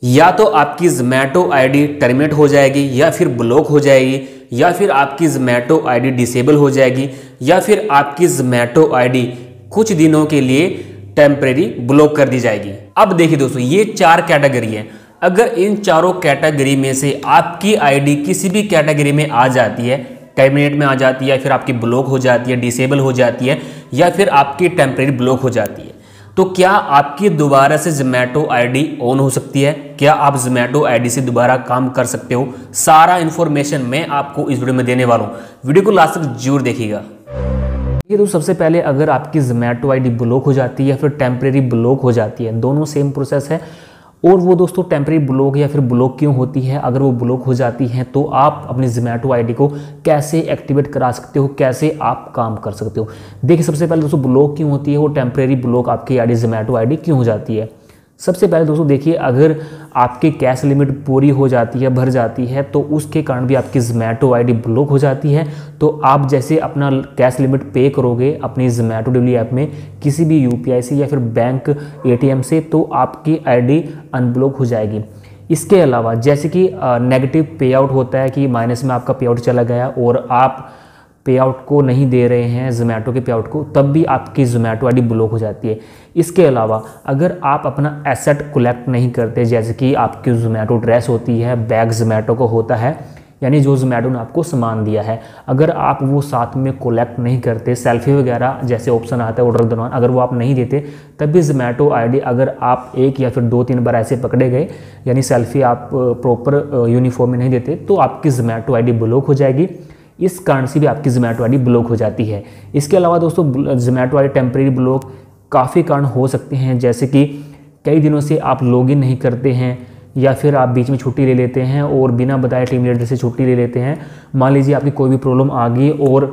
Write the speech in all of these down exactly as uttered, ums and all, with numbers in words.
या तो आपकी ज़ोमैटो आईडी टर्मिनेट हो जाएगी, या फिर ब्लॉक हो जाएगी, या फिर आपकी ज़ोमैटो आईडी डिसेबल हो जाएगी, या फिर आपकी ज़ोमैटो आईडी कुछ दिनों के लिए टेम्परेरी ब्लॉक कर दी जाएगी। अब देखिए दोस्तों, ये चार कैटेगरी है। अगर इन चारों कैटेगरी में से आपकी आईडी किसी भी कैटेगरी में आ जाती है, टर्मिनेट में आ जाती है, फिर आपकी ब्लॉक हो जाती है, डिसेबल हो जाती है, या फिर आपकी टेम्परेरी ब्लॉक हो जाती है, तो क्या आपकी दोबारा से ज़ोमैटो आईडी ऑन हो सकती है? क्या आप ज़ोमैटो आईडी से दोबारा काम कर सकते हो? सारा इन्फॉर्मेशन मैं आपको इस वीडियो में देने वाला हूँ। वीडियो को लास्ट तक जरूर देखिएगा। ये तो सबसे पहले अगर आपकी ज़ोमैटो आईडी ब्लॉक हो जाती है या फिर टेम्परेरी ब्लॉक हो जाती है, दोनों सेम प्रोसेस है। और वो दोस्तों टेम्परेरी ब्लॉक या फिर ब्लॉक क्यों होती है, अगर वो ब्लॉक हो जाती है तो आप अपनी ज़ोमैटो आईडी को कैसे एक्टिवेट करा सकते हो, कैसे आप काम कर सकते हो। देखिए सबसे पहले दोस्तों, ब्लॉक क्यों होती है, वो टेम्परेरी ब्लॉक आपकी आईडी ज़ोमैटो आईडी क्यों हो जाती है। सबसे पहले दोस्तों देखिए, अगर आपकी कैश लिमिट पूरी हो जाती है, भर जाती है, तो उसके कारण भी आपकी ज़ोमैटो आईडी ब्लॉक हो जाती है। तो आप जैसे अपना कैश लिमिट पे करोगे अपनी ज़ोमैटो डिलीवरी ऐप में किसी भी यूपीआई से या फिर बैंक एटीएम से, तो आपकी आईडी अनब्लॉक हो जाएगी। इसके अलावा जैसे कि नेगेटिव पे आउट होता है कि माइनस में आपका पे आउट चला गया और आप पे आउट को नहीं दे रहे हैं ज़ोमैटो के पे आउट को, तब भी आपकी ज़ोमैटो आईडी ब्लॉक हो जाती है। इसके अलावा अगर आप अपना एसेट कलेक्ट नहीं करते, जैसे कि आपकी ज़ोमैटो ड्रेस होती है, बैग ज़ोमैटो को होता है, यानी जो ज़ोमैटो ने आपको सामान दिया है, अगर आप वो साथ में कलेक्ट नहीं करते, सेल्फी वगैरह जैसे ऑप्शन आता है ऑर्डर के दौरान, अगर वो आप नहीं देते, तब भी ज़ोमैटो आईडी अगर आप एक या फिर दो तीन बार ऐसे पकड़े गए, यानी सेल्फी आप प्रॉपर यूनिफॉर्म में नहीं देते, तो आपकी ज़ोमैटो आईडी ब्लॉक हो जाएगी। इस कारण से भी आपकी ज़ोमैटो आईडी ब्लॉक हो जाती है। इसके अलावा दोस्तों ज़ोमैटो आईडी टेम्परेरी ब्लॉक काफ़ी कारण हो सकते हैं, जैसे कि कई दिनों से आप लॉगिन नहीं करते हैं, या फिर आप बीच में छुट्टी ले लेते हैं और बिना बताए टीम लीडर से छुट्टी ले लेते हैं। मान लीजिए आपकी कोई भी प्रॉब्लम आ गई और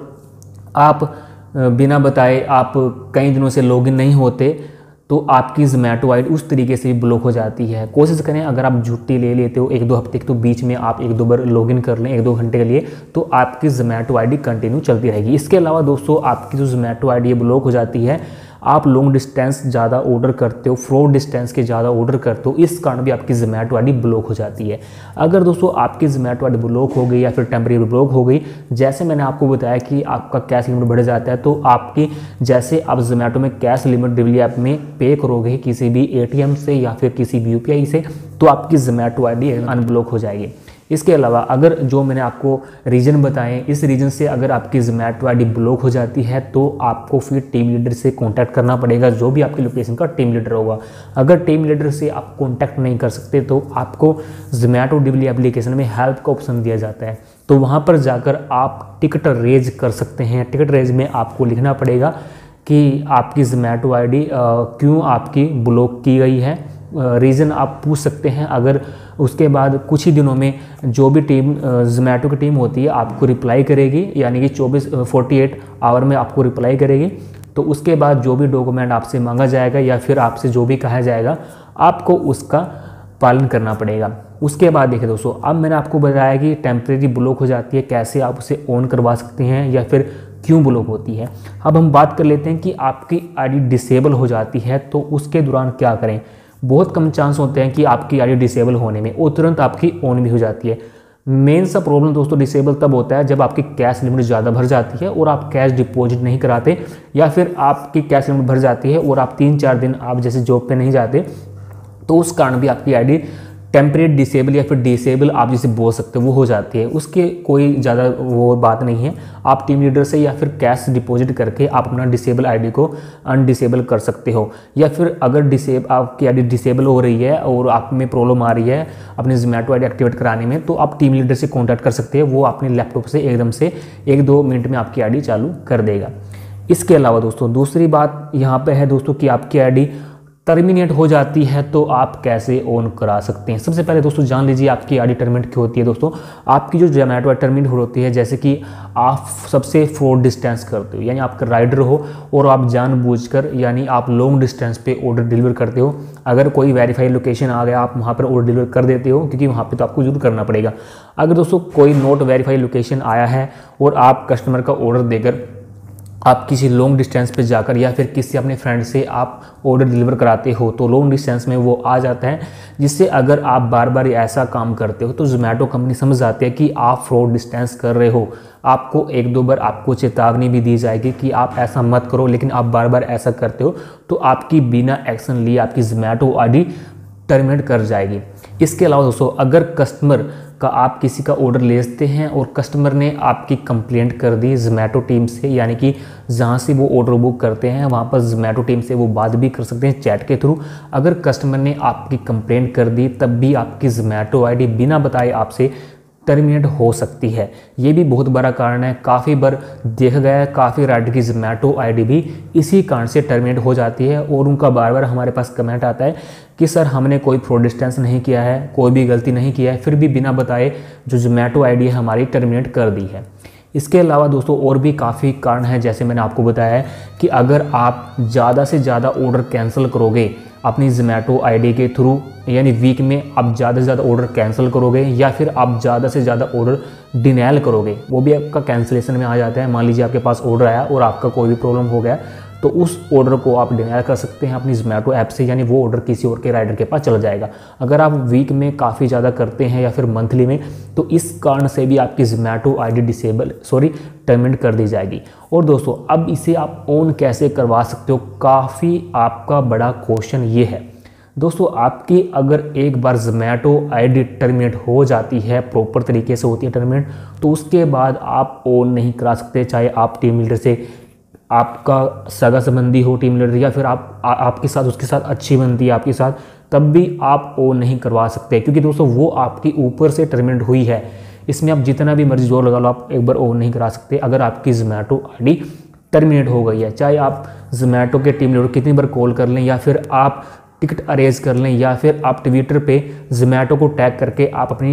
आप बिना बताए आप कई दिनों से लॉगिन नहीं होते, तो आपकी ज़ोमैटो आईडी उस तरीके से भी ब्लॉक हो जाती है। कोशिश करें, अगर आप छुट्टी ले लेते हो एक दो हफ्ते की, तो बीच में आप एक दो बार लॉगिन कर लें एक दो घंटे के लिए, तो आपकी ज़ोमैटो आईडी कंटिन्यू चलती रहेगी। इसके अलावा दोस्तों आपकी जो ज़ोमैटो आईडी ब्लॉक हो जाती है, आप लॉन्ग डिस्टेंस ज़्यादा ऑर्डर करते हो, फ्रॉड डिस्टेंस के ज़्यादा ऑर्डर करते हो, इस कारण भी आपकी ज़ोमैटो आईडी ब्लॉक हो जाती है। अगर दोस्तों आपकी ज़ोमैटो आईडी ब्लॉक हो गई या फिर टेम्परेरी ब्लॉक हो गई, जैसे मैंने आपको बताया कि आपका कैश लिमिट बढ़ जाता है, तो आपकी जैसे आप ज़ोमैटो में कैश लिमिट डिलीवरी ऐप में पे करोगे किसी भी एटीएम से या फिर किसी भी यूपीआई से, तो आपकी ज़ोमैटो आईडी अनब्लॉक हो जाएगी। इसके अलावा अगर जो मैंने आपको रीज़न बताए, इस रीज़न से अगर आपकी ज़ोमैटो आईडी ब्लॉक हो जाती है, तो आपको फिर टीम लीडर से कांटेक्ट करना पड़ेगा, जो भी आपकी लोकेशन का टीम लीडर होगा। अगर टीम लीडर से आप कांटेक्ट नहीं कर सकते, तो आपको ज़ोमैटो डिलीवरी एप्लीकेशन में हेल्प का ऑप्शन दिया जाता है, तो वहाँ पर जाकर आप टिकट रेज कर सकते हैं। टिकट रेज में आपको लिखना पड़ेगा कि आपकी ज़ोमैटो आईडी क्यों आपकी ब्लॉक की गई है, रीज़न आप पूछ सकते हैं। अगर उसके बाद कुछ ही दिनों में जो भी टीम ज़ोमैटो की टीम होती है आपको रिप्लाई करेगी, यानी कि चौबीस अड़तालीस आवर में आपको रिप्लाई करेगी। तो उसके बाद जो भी डॉक्यूमेंट आपसे मांगा जाएगा या फिर आपसे जो भी कहा जाएगा, आपको उसका पालन करना पड़ेगा। उसके बाद देखिए दोस्तों, अब मैंने आपको बताया कि टेम्परेरी ब्लॉक हो जाती है, कैसे आप उसे ऑन करवा सकते हैं या फिर क्यों ब्लॉक होती है। अब हम बात कर लेते हैं कि आपकी आईडी डिसेबल हो जाती है, तो उसके दौरान क्या करें। बहुत कम चांस होते हैं कि आपकी आईडी डिसेबल होने में, और तुरंत आपकी ऑन भी हो जाती है। मेन सा प्रॉब्लम दोस्तों डिसेबल तब होता है जब आपकी कैश लिमिट ज़्यादा भर जाती है और आप कैश डिपॉजिट नहीं कराते, या फिर आपकी कैश लिमिट भर जाती है और आप तीन चार दिन आप जैसे जॉब पे नहीं जाते, तो उस कारण भी आपकी आईडी टेम्परेरी डिसेबल या फिर डिसेबल आप जिसे बोल सकते हो वो हो जाती है। उसके कोई ज़्यादा वो बात नहीं है, आप टीम लीडर से या फिर कैश डिपॉजिट करके आप अपना डिसेबल आईडी को अनडिसेबल कर सकते हो। या फिर अगर डिसेब आपकी आईडी डिसेबल हो रही है और आप में प्रॉब्लम आ रही है अपनी ज़ोमैटो आईडी एक्टिवेट कराने में, तो आप टीम लीडर से कॉन्टैक्ट कर सकते हैं, वो अपने लैपटॉप से एकदम से एक दो मिनट में आपकी आईडी चालू कर देगा। इसके अलावा दोस्तों दूसरी बात यहाँ पे है दोस्तों कि आपकी आईडी टर्मिनेट हो जाती है, तो आप कैसे ऑन करा सकते हैं। सबसे पहले दोस्तों जान लीजिए आपकी आईडी टर्मिनेट क्यों होती है। दोस्तों आपकी जो ज़ोमैटो टर्मिनेट होती है, जैसे कि आप सबसे फ्रॉड डिस्टेंस करते हो, यानी आपका राइडर हो और आप जानबूझकर यानी आप लॉन्ग डिस्टेंस पे ऑर्डर डिलीवर करते हो। अगर कोई वेरीफाइड लोकेशन आ गया आप वहाँ पर ऑर्डर डिलीवर कर देते हो, क्योंकि वहाँ पर तो आपको जरूर करना पड़ेगा। अगर दोस्तों कोई नॉट वेरीफाइड लोकेशन आया है और आप कस्टमर का ऑर्डर देकर आप किसी लॉन्ग डिस्टेंस पे जाकर या फिर किसी अपने फ्रेंड से आप ऑर्डर डिलीवर कराते हो तो लॉन्ग डिस्टेंस में वो आ जाता है, जिससे अगर आप बार बार ऐसा काम करते हो तो ज़ोमैटो कंपनी समझ जाती है कि आप फ्रॉड डिस्टेंस कर रहे हो। आपको एक दो बार आपको चेतावनी भी दी जाएगी कि आप ऐसा मत करो, लेकिन आप बार बार ऐसा करते हो तो आपकी बिना एक्शन लिए आपकी ज़ोमैटो आईडी टर्मिनेट कर जाएगी। इसके अलावा दोस्तों, अगर कस्टमर का आप किसी का ऑर्डर लेते हैं और कस्टमर ने आपकी कंप्लेंट कर दी ज़ोमैटो टीम से, यानी कि जहाँ से वो ऑर्डर बुक करते हैं वहाँ पर ज़ोमैटो टीम से वो बात भी कर सकते हैं चैट के थ्रू। अगर कस्टमर ने आपकी कंप्लेंट कर दी तब भी आपकी ज़ोमैटो आईडी बिना बताए आपसे टर्मिनेट हो सकती है। ये भी बहुत बड़ा कारण है, काफ़ी बार देखा गया है, काफ़ी राइडर की ज़ोमैटो आईडी भी इसी कारण से टर्मिनेट हो जाती है और उनका बार बार हमारे पास कमेंट आता है कि सर हमने कोई फ्रॉड डिस्टेंस नहीं किया है, कोई भी गलती नहीं किया है, फिर भी बिना बताए जो ज़ोमैटो आईडी है हमारी टर्मिनेट कर दी है। इसके अलावा दोस्तों और भी काफ़ी कारण हैं, जैसे मैंने आपको बताया है कि अगर आप ज़्यादा से ज़्यादा ऑर्डर कैंसिल करोगे अपनी ज़ोमैटो आईडी के थ्रू, यानी वीक में आप ज़्यादा से ज़्यादा ऑर्डर कैंसिल करोगे या फिर आप ज़्यादा से ज़्यादा ऑर्डर डिनायल करोगे, वो भी आपका कैंसिलेशन में आ जाता है। मान लीजिए आपके पास ऑर्डर आया और आपका कोई भी प्रॉब्लम हो गया तो उस ऑर्डर को आप डिनायल कर सकते हैं अपनी ज़ोमैटो ऐप से, यानी वो ऑर्डर किसी और के राइडर के पास चला जाएगा। अगर आप वीक में काफ़ी ज़्यादा करते हैं या फिर मंथली में, तो इस कारण से भी आपकी Zomato ID disable sorry terminate कर दी जाएगी। और दोस्तों, अब इसे आप ऑन कैसे करवा सकते हो, काफ़ी आपका बड़ा क्वेश्चन ये है। दोस्तों, आपकी अगर एक बार ज़ोमैटो आईडी टर्मिनेट हो जाती है, प्रॉपर तरीके से होती है टर्मिनेट, तो उसके बाद आप ऑन नहीं करा सकते, चाहे आप टीम लीडर से आपका सगा संबंधी हो टीम लीडर, या फिर आप आ, आपके साथ उसके साथ अच्छी बनती है आपके साथ, तब भी आप ऑन नहीं करवा सकते, क्योंकि दोस्तों वो आपकी ऊपर से टर्मिनेट हुई है। इसमें आप जितना भी मर्जी जोर लगा लो, आप एक बार ऑन नहीं करा सकते अगर आपकी ज़ोमैटो आईडी टर्मिनेट हो गई है। चाहे आप ज़ोमैटो के टीम लीडर कितनी बार कॉल कर लें, या फिर आप टिकट अरेंज कर लें, या फिर आप ट्विटर पे ज़ोमैटो को टैग करके आप अपनी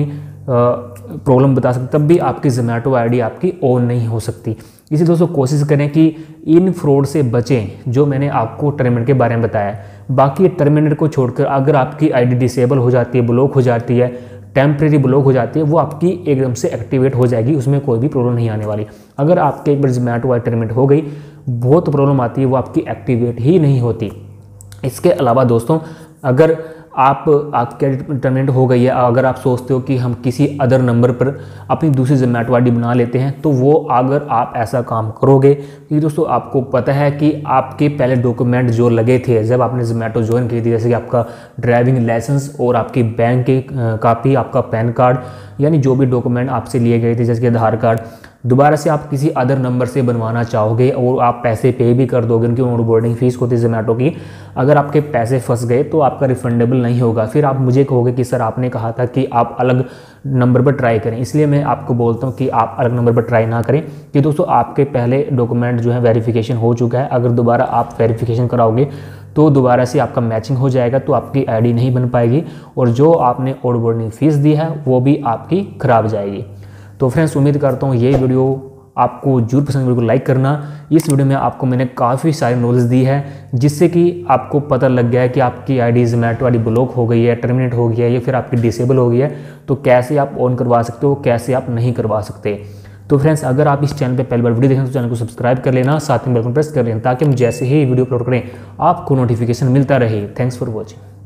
प्रॉब्लम बता सकते, तब भी आपकी ज़ोमैटो आईडी आपकी ऑन नहीं हो सकती। इसी दोस्तों कोशिश करें कि इन फ्रॉड से बचें जो मैंने आपको टर्मिनेट के बारे में बताया। बाकी टर्मिनेट को छोड़कर अगर आपकी आईडी डिसेबल हो जाती है, ब्लॉक हो जाती है, टेम्प्रेरी ब्लॉक हो जाती है, वो आपकी एकदम से एक्टिवेट हो जाएगी, उसमें कोई भी प्रॉब्लम नहीं आने वाली। अगर आपके एक बार ज़ोमैटो आईडी टर्मिनेट हो गई, बहुत प्रॉब्लम आती है, वो आपकी एक्टिवेट ही नहीं होती। इसके अलावा दोस्तों, अगर आप आपके टर्मिनेट हो गई है, अगर आप सोचते हो कि हम किसी अदर नंबर पर अपनी दूसरी ज़ोमैटो आईडी बना लेते हैं, तो वो अगर आप ऐसा काम करोगे, क्योंकि दोस्तों आपको पता है कि आपके पहले डॉक्यूमेंट जो लगे थे जब आपने ज़ोमैटो ज्वाइन की थी, जैसे कि आपका ड्राइविंग लाइसेंस और आपकी बैंक की कापी, आपका पैन कार्ड, यानी जो भी डॉक्यूमेंट आपसे लिए गए थे जैसे कि आधार कार्ड, दोबारा से आप किसी अदर नंबर से बनवाना चाहोगे और आप पैसे पे भी कर दोगे, उनकी ऑनबोर्डिंग फीस होती है ज़ोमैटो की। अगर आपके पैसे फंस गए तो आपका रिफंडेबल नहीं होगा। फिर आप मुझे कहोगे कि सर आपने कहा था कि आप अलग नंबर पर ट्राई करें, इसलिए मैं आपको बोलता हूं कि आप अलग नंबर पर ट्राई ना करें, कि दोस्तों आपके पहले डॉक्यूमेंट जो है वेरिफिकेशन हो चुका है। अगर दोबारा आप वेरिफिकेशन कराओगे तो दोबारा से आपका मैचिंग हो जाएगा, तो आपकी आईडी नहीं बन पाएगी और जो आपने ऑनबोर्डिंग फीस दी है वो भी आपकी खराब जाएगी। तो फ्रेंड्स, उम्मीद करता हूँ ये वीडियो आपको जरूर पसंद, वीडियो को लाइक करना। इस वीडियो में आपको मैंने काफ़ी सारी नॉलेज दी है, जिससे कि आपको पता लग गया है कि आपकी आईडी ज़ोमैटो आईडी ब्लॉक हो गई है, टर्मिनेट हो गई है, या फिर आपकी डिसेबल हो गई है, तो कैसे आप ऑन करवा सकते हो, कैसे आप नहीं करवा सकते। तो फ्रेंड्स, अगर आप इस चैनल पे पहली बार वीडियो देखें तो चैनल को सब्सक्राइब कर लेना, साथ में बेल आइकन प्रेस कर लेना, ताकि हम जैसे ही वीडियो अपलोड करें आपको नोटिफिकेशन मिलता रहे। Thanks for watching.